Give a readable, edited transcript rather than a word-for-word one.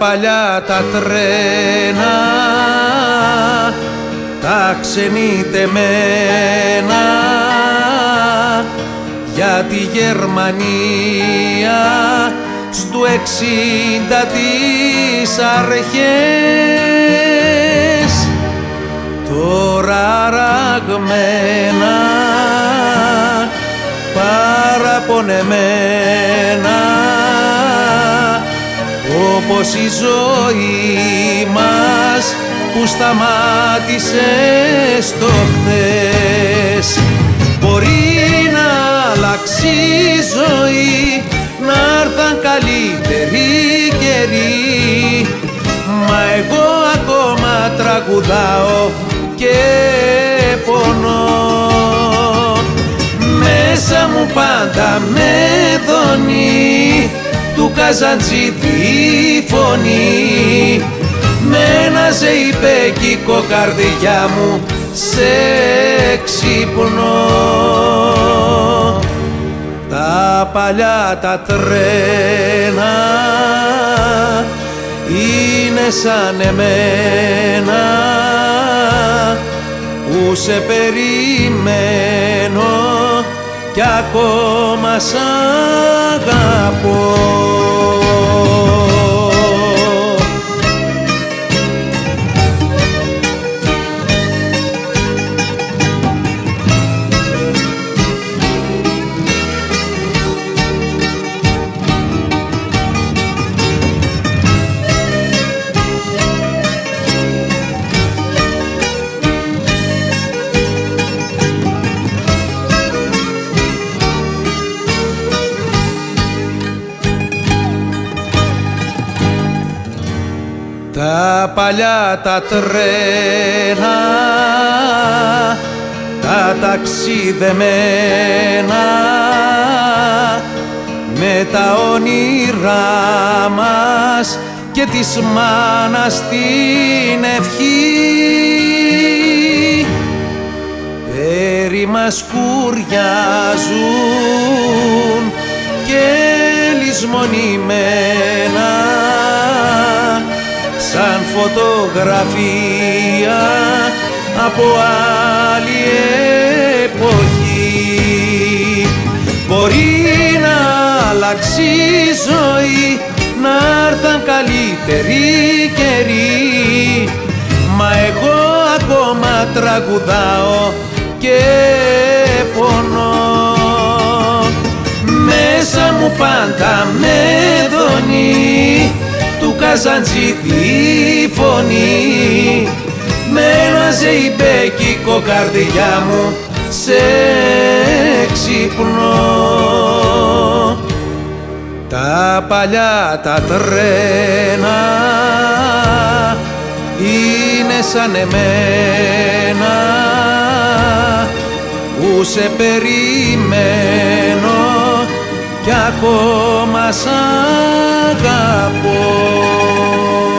παλιά τα τρένα, τα ξενιτεμένα, για τη Γερμανία στου 60 τις αρχές. Τώρα ραγμένα, παραπονεμένα, όπως η ζωή μας που σταμάτησε στο χθες. Μπορεί να αλλάξει η ζωή, να έρθαν καλύτεροι καιροί, μα εγώ ακόμα τραγουδάω και πονώ. Μέσα μου πάντα με δονεί του Καζαντζή τη φωνή, με ένα ζεϊμπέκικο καρδιά μου σε ξυπνώ. Τα παλιά τα τρένα είναι σαν εμένα, που σε περιμένω κι ακόμα σ' αγαπώ. Τα παλιά τα τρένα, τα ταξιδεμένα, με τα όνειρά μας και της μάνας την ευχή, περί μας κουριάζουν και λησμονημένα, σαν φωτογραφία από άλλη εποχή. Μπορεί να αλλάξει η ζωή, να έρθαν καλύτεροι καιροί, μα εγώ ακόμα τραγουδάω και πονώ. Μέσα μου πάντα με δονεί του Καζαντζή τη φωνή, με ένα ζεϊμπέκικο καρδιά μου σε ξυπνώ. Τα παλιά τα τρένα είναι σαν εμένα, που σε περιμένω κι ακόμα σ' αγαπώ.